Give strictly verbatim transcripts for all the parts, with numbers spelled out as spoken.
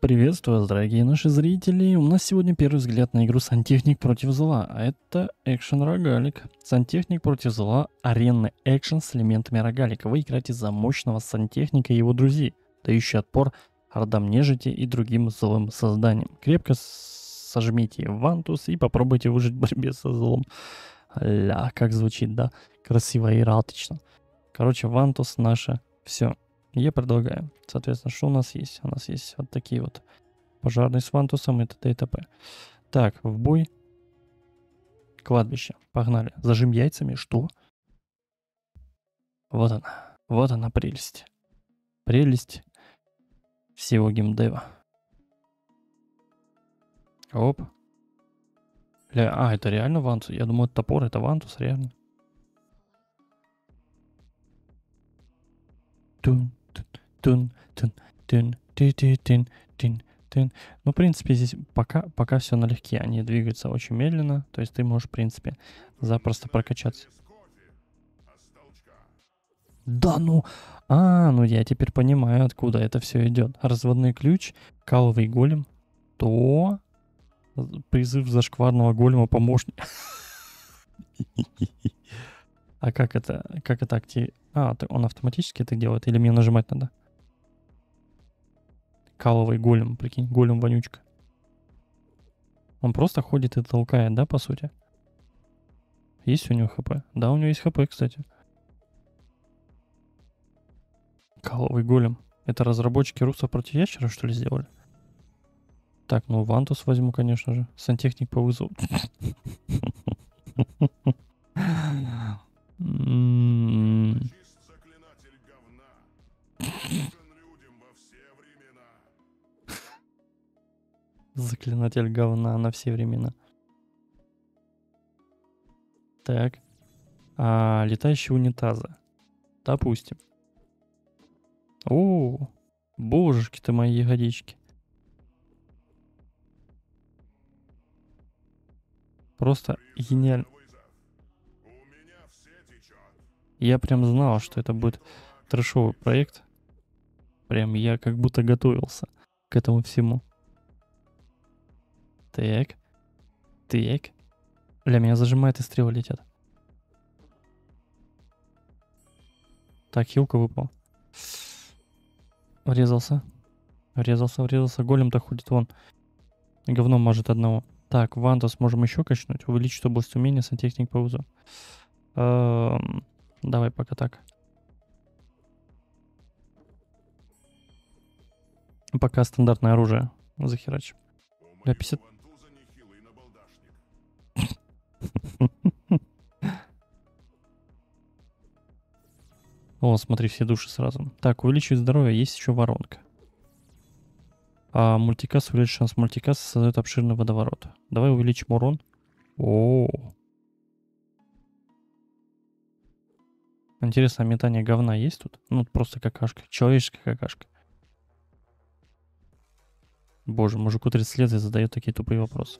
Приветствую вас, дорогие наши зрители. У нас сегодня первый взгляд на игру Сантехник против зла, а это экшен-рогалик. Сантехник против зла — аренный экшен с элементами рогалика. Вы играете за мощного сантехника и его друзей, дающий отпор ордам нежити и другим злым созданиям. Крепко сожмите вантус и попробуйте выжить в борьбе со злом. Ля, как звучит, да? Красиво и эротично. Короче, вантус наше все. Я предлагаю. Соответственно, что у нас есть? У нас есть вот такие вот пожарные с вантусом и т.д. и т.п. Так, в бой. Кладбище. Погнали. Зажим яйцами. Что? Вот она. Вот она прелесть. Прелесть всего геймдева. Оп. Ля, а, это реально вантус? Я думаю, это топор, это вантус, реально. Тун, тун, тун, тун, тун, тун, тун, тун. Ну, в принципе, здесь пока, пока все налегке. Они двигаются очень медленно. То есть ты можешь, в принципе, запросто прокачаться. Да ну! А, ну я теперь понимаю, откуда это все идет. Разводной ключ, каловый голем, то призыв зашкварного голема помощник. А как это, как это актив... А, он автоматически это делает или мне нажимать надо? Каловый голем, прикинь, голем-вонючка. Он просто ходит и толкает, да, по сути? Есть у него хп? Да, у него есть хп, кстати. Каловый голем. Это разработчики Руса против ящера, что ли, сделали? Так, ну вантус возьму, конечно же. Сантехник по вызову. Заклинатель говна на все времена. Так. А, летающие унитазы. Допустим. О, божечки ты мои ягодички. Просто гениально. Я прям знал, что это будет трэшовый проект. Прям я как будто готовился к этому всему. Так. Так. Бля, меня зажимает и стрелы летят. Так, хилка выпал. Врезался. Врезался, врезался. Голем-то ходит вон. Говно мажет одного. Так, вантус можем еще качнуть. Увеличить область умения, сантехник по вызову. Эм, давай пока так. Пока стандартное оружие захерачим. Да, пятьдесят... О, смотри, все души сразу. Так, увеличивает здоровье, есть еще воронка. А мультикасс увеличит шанс мультикасса, создает обширный водоворот. Давай увеличим урон. О, интересно, а метание говна есть тут? Ну, просто какашка. Человеческая какашка. Боже, мужику тридцать лет и задает такие тупые вопросы.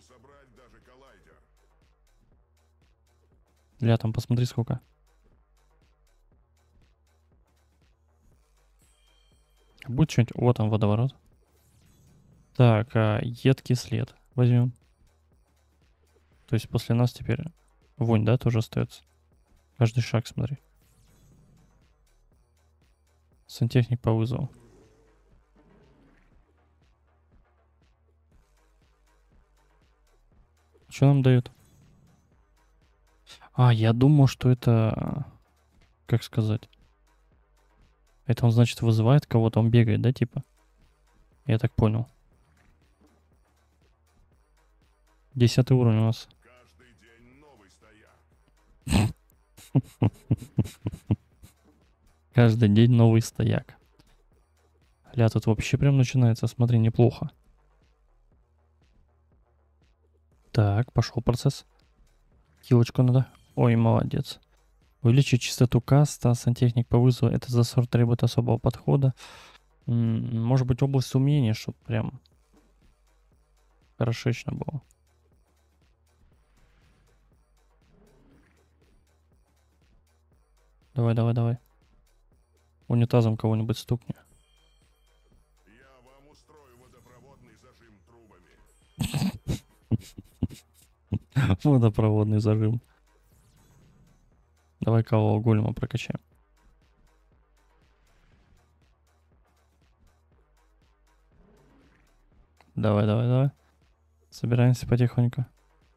Ля, там посмотри сколько. Будет что-нибудь? Вот там водоворот. Так, а едкий след возьмем. То есть после нас теперь вонь, да, тоже остается. Каждый шаг, смотри. Сантехник по вызову. Что нам дают? А, я думал, что это... Как сказать? Это он, значит, вызывает кого-то, он бегает, да, типа? Я так понял. Десятый уровень у нас. Каждый день новый стояк. Ля, тут вообще прям начинается, смотри, неплохо. Так, пошел процесс. Килочку надо. Ой, молодец. Увеличить частоту каста, сантехник по вызову. Это за сорт требует особого подхода. М-м, может быть, область умения, чтобы прям хорошечно было. Давай, давай, давай. Унитазом кого-нибудь стукни. Водопроводный зажим. Давай кого голема прокачаем. Давай, давай, давай. Собираемся потихоньку.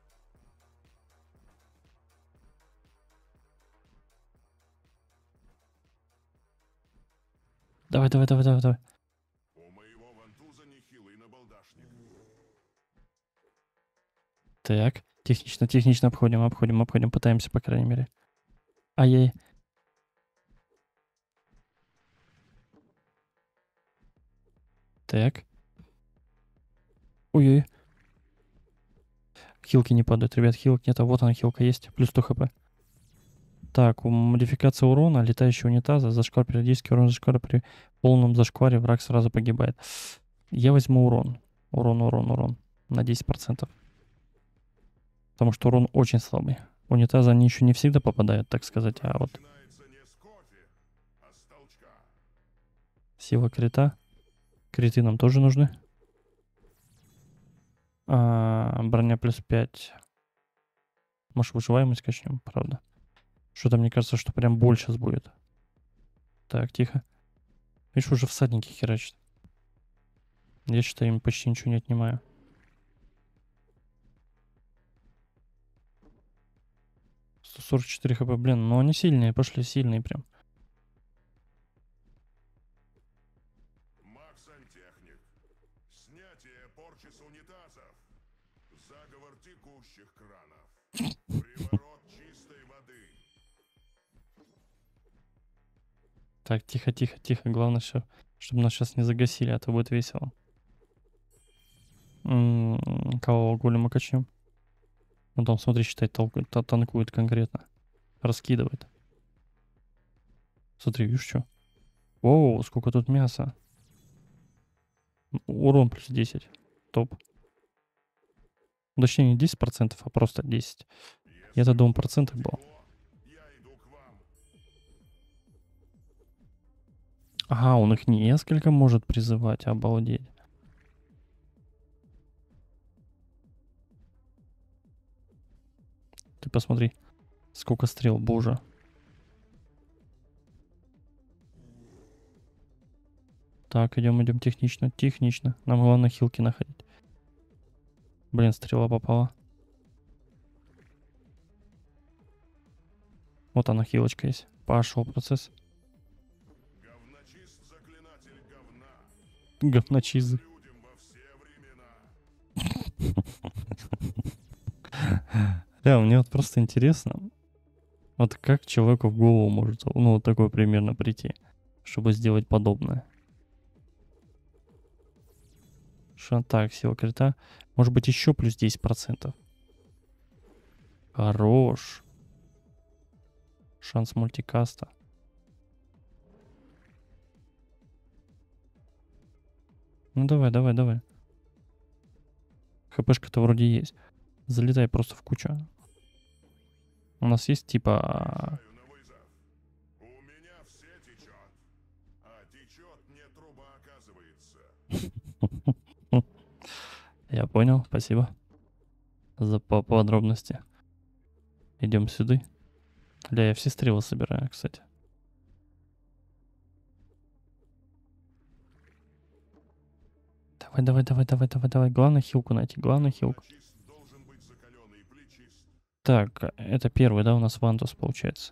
Давай, давай, давай, давай, давай. У моего вантуза нехилый набалдашник. Так, технично, технично обходим, обходим, обходим, пытаемся, по крайней мере. Ай-яй. Так. Ой-ой. Хилки не падают, ребят, хилок нет. А вот она, хилка есть. Плюс сто хп. Так, у модификация урона летающего унитаза. Зашквар периодический урон зашквара при полном зашкваре враг сразу погибает. Я возьму урон. Урон, урон, урон. На десять процентов. Потому что урон очень слабый. Унитазы они еще не всегда попадают, так сказать. А вот Начинается не с кофе, а с толчка. сила крита. Криты нам тоже нужны. А, броня плюс пять. Может, выживаемость качнем, правда. Что-то мне кажется, что прям больше сейчас будет. Так, тихо. Видишь, уже всадники херачат. Я считаю, им почти ничего не отнимаю. сто сорок четыре хп, блин, но они сильные, пошли сильные прям. Маг-сантехник. Снятие порчи с унитазов. Заговор текущих кранов. Приворот чистой воды. Так, тихо, тихо, тихо. Главное, все, чтобы нас сейчас не загасили, а то будет весело. М-м, кого голема качнем? Ну там, смотри, считай, толкует, танкует конкретно. Раскидывает. Смотри, видишь, что? Оу, сколько тут мяса. Урон плюс десять. Топ. Точнее, не десять процентов, а просто десять. Я-то думал, процентов был. Я иду к вам. Ага, он их несколько может призывать, обалдеть. Ты посмотри, сколько стрел, боже. Так, идем, идем технично, технично. Нам главное хилки находить. Блин, стрела попала. Вот она, хилочка есть. Пошел процесс. Говночист заклинатель говна. Говночизы. Людям во все времена. Да, мне вот просто интересно, вот как человеку в голову может, ну, вот такое примерно прийти, чтобы сделать подобное. Что так, сила крита. Может быть, еще плюс десять процентов. Хорош. Шанс мультикаста. Ну давай, давай, давай. ХПшка-то вроде есть. Залетай просто в кучу. У нас есть типа... Знаю на вызов. У меня все течет. А течет не труба, оказывается. Я понял, спасибо за по подробности. Идем сюда. Ля, я все стрелы собираю, кстати. Давай, давай, давай, давай, давай, давай. Главное хилку найти, главное хилку. Чист должен быть закаленный плечист. Так, это первый, да, у нас Вантус получается.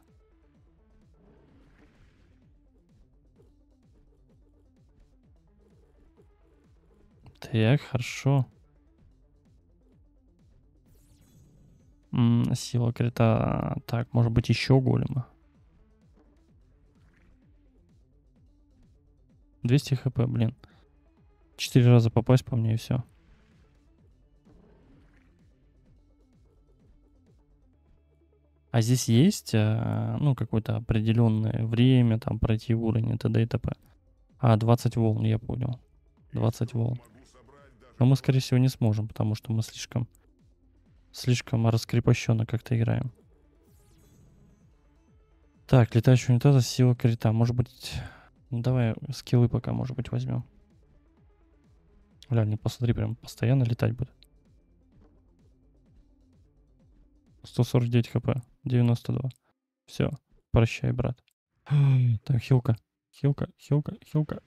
Так, хорошо. М, сила крита. Так, может быть еще голема. двести хп, блин. Четыре раза попасть по мне и все. А здесь есть, а, ну, какое-то определенное время, там, пройти уровень и т.д. и т.п. А, двадцать волн, я понял. двадцать волн. Могу собрать даже Но мы, скорее всего, не сможем, потому что мы слишком, слишком раскрепощенно как-то играем. Так, летающий унитаз, сила крита. Может быть, ну, давай скиллы пока, может быть, возьмем. Глянь, не посмотри, прям постоянно летать будет. сто сорок девять хп, девяносто два. Все, прощай, брат. Так, хилка, хилка, хилка, хилка.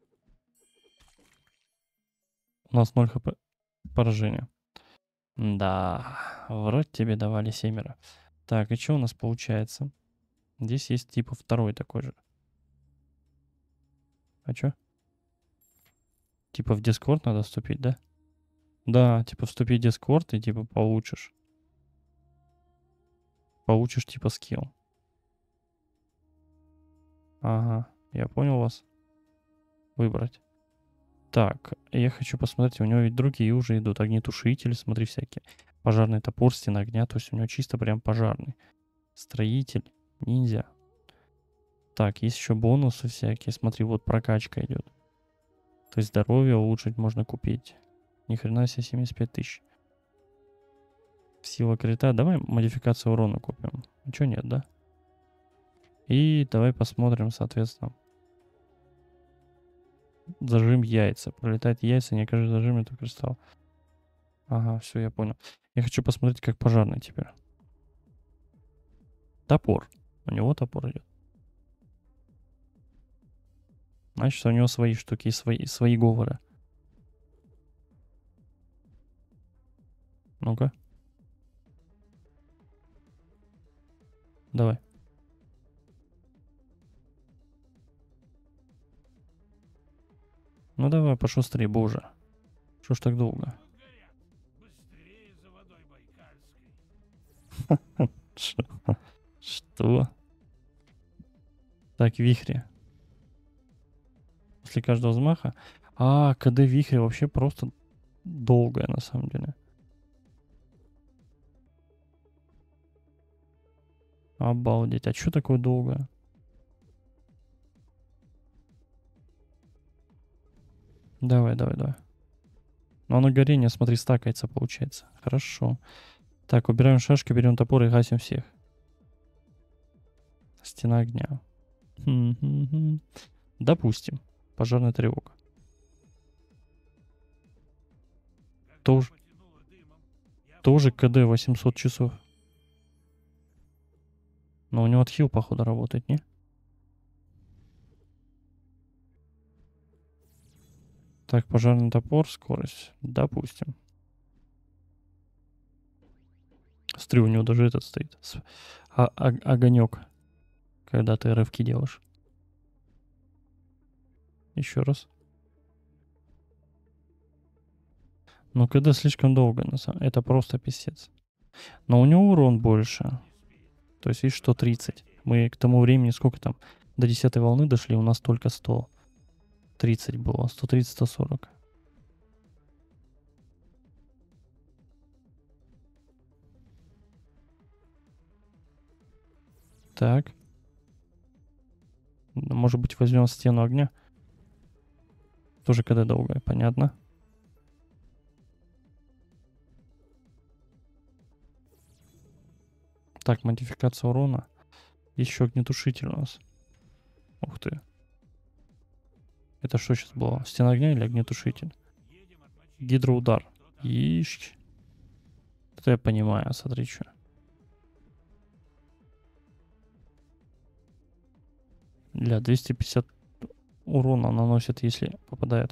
У нас ноль хп. Поражение. Да, вроде тебе давали семеро. Так, и что у нас получается? Здесь есть типа второй такой же. А чё? Типа в Discord надо вступить, да? Да, типа вступи в Discord и типа получишь. Получишь типа скилл. Ага, я понял вас. Выбрать. Так, я хочу посмотреть, у него ведь другие уже идут. Огнетушители, смотри, всякие. Пожарный топор, стена огня, то есть у него чисто прям пожарный. Строитель, ниндзя. Так, есть еще бонусы всякие. Смотри, вот прокачка идет. То есть здоровье улучшить можно купить. Ни хрена себе, семьдесят пять тысяч. Сила крита. Давай модификацию урона купим. Ничего нет, да? И давай посмотрим, соответственно. Зажим яйца. Пролетает яйца, не окажет зажим, это кристалл. Ага, все, я понял. Я хочу посмотреть, как пожарный теперь. Топор. У него топор идет. Значит, у него свои штуки, свои, свои говоры. Ну-ка. Давай. Ну давай, пошустрее, боже. Что ж так долго? Что? Так, вихри. После каждого взмаха. А, КД вихри вообще просто долгое, на самом деле. Обалдеть. А что такое долгое? Давай, давай, давай. Но оно горение, смотри, стакается, получается. Хорошо. Так, убираем шашки, берем топор и гасим всех. Стена огня. Хм-хм-хм. Допустим. Пожарная тревога. Тоже, тоже КД восемьсот часов. Но у него отхил, походу, работает, не? Так, пожарный топор, скорость. Допустим. Смотри, у него даже этот стоит. А, а, огонек. Когда ты рывки делаешь. Еще раз. Ну, когда слишком долго, на самом это просто писец. Но у него урон больше. То есть, видишь, сто тридцать. Мы к тому времени, сколько там, до десятой волны дошли, у нас только сто тридцать было. сто тридцать сто сорок. Так. Может быть, возьмем стену огня. Тоже когда долгая, понятно. Так, модификация урона. Еще огнетушитель у нас. Ух ты. Это что сейчас было? Стена огня или огнетушитель? Гидроудар. Ишь. Это я понимаю, смотри, что. Для двести пятьдесят урона наносит, если попадает.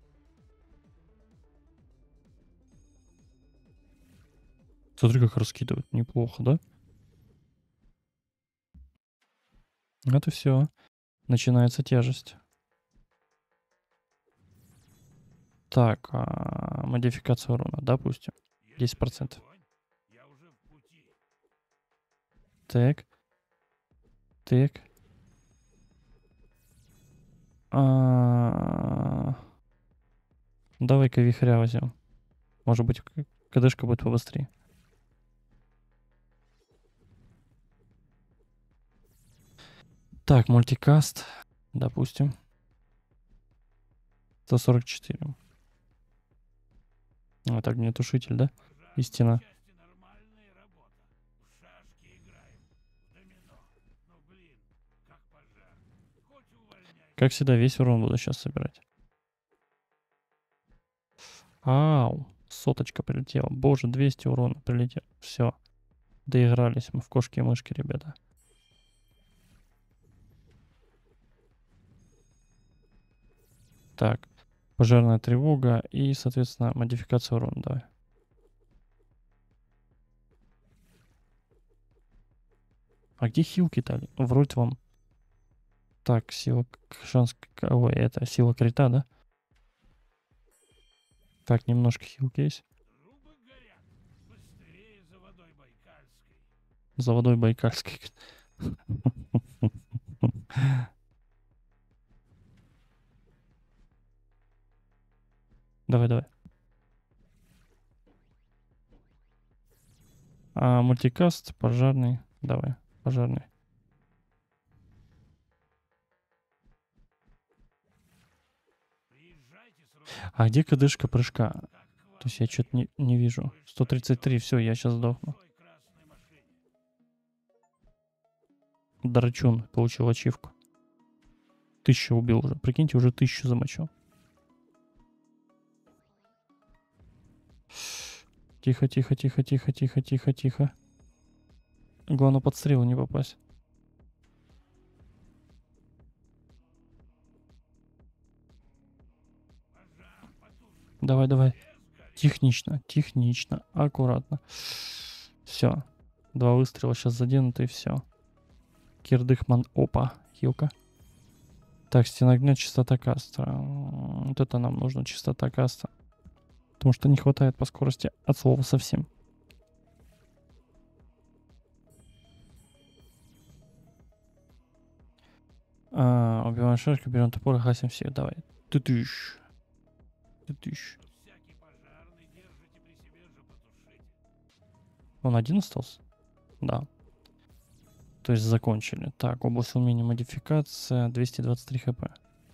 Смотри, как раскидывает. Неплохо, да? Это все. Начинается тяжесть. Так, а, модификация урона, допустим. десять процентов. Так. Так. А... Давай-ка вихря возьмем. Может быть, КДшка будет побыстрее. Так, мультикаст, допустим. сто сорок четыре. Вот огнетушитель, да? И стена. Как всегда, весь урон буду сейчас собирать. Ау, соточка прилетела. Боже, двести урона прилетел. Все, доигрались мы в кошки и мышки, ребята. Так, пожарная тревога и, соответственно, модификация урона, давай. А где хилки-то? Вроде вам. Так, сила, шанс, ой, это сила крита, да? Так, немножко хилки есть. За водой Байкальской. Давай, давай. А, мультикаст, пожарный. Давай, пожарный. А где кадышка прыжка? То есть я что-то не, не вижу. сто тридцать три, все, я сейчас сдохну. Драчун получил ачивку. Тысячу убил уже. Прикиньте, уже тысячу замочил. Тихо, тихо, тихо, тихо, тихо, тихо, тихо. Главное под стрелу не попасть. Давай, давай. Технично, технично, аккуратно. Все. Два выстрела сейчас заденуты и все. Кирдыхман, опа, хилка. Так, стена огня, частота каста. Вот это нам нужно, частота каста. Потому что не хватает по скорости от слова совсем. А, убиваем шашку, берем топор и хасим всех. Давай. Ты-тыщ. Ты-тыщ. Он один остался? Да. То есть закончили. Так, область умения модификация, двести двадцать три хп.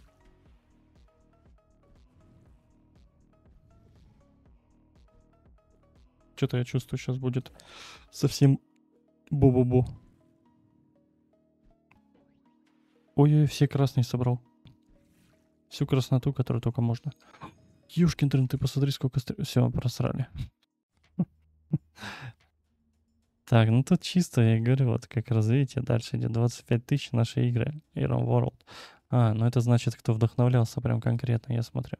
Что-то я чувствую, сейчас будет совсем бу-бу-бу. Ой-ой, все красные собрал. Всю красноту, которую только можно. Юшкин трын, ты посмотри, сколько... Все, просрали. Так, ну тут чисто, я говорю, вот как развитие. Дальше идет двадцать пять тысяч нашей игры. Iron World. А, ну это значит, кто вдохновлялся прям конкретно, я смотрю.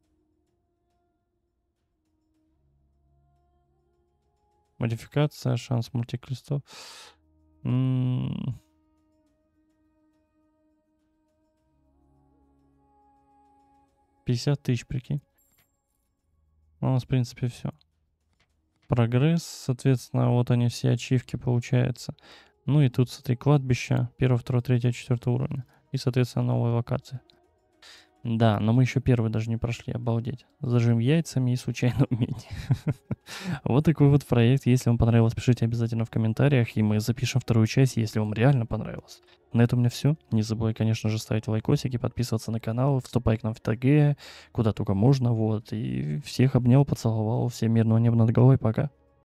Модификация, шанс мультиклистов. М-м- пятьдесят тысяч, прикинь. У нас, в принципе, все. Прогресс, соответственно, вот они все ачивки получаются. Ну и тут, смотри, кладбище. Первое, второе, третье, четвертое уровня. И, соответственно, новая локация. Да, но мы еще первый даже не прошли, обалдеть. Зажим яйцами и случайно умение. Вот такой вот проект. Если вам понравилось, пишите обязательно в комментариях, и мы запишем вторую часть, если вам реально понравилось. На этом у меня все. Не забывай, конечно же, ставить лайкосики, подписываться на канал, вступай к нам в ТГ, куда только можно, вот. И всех обнял, поцеловал, всем мирного неба над головой, пока.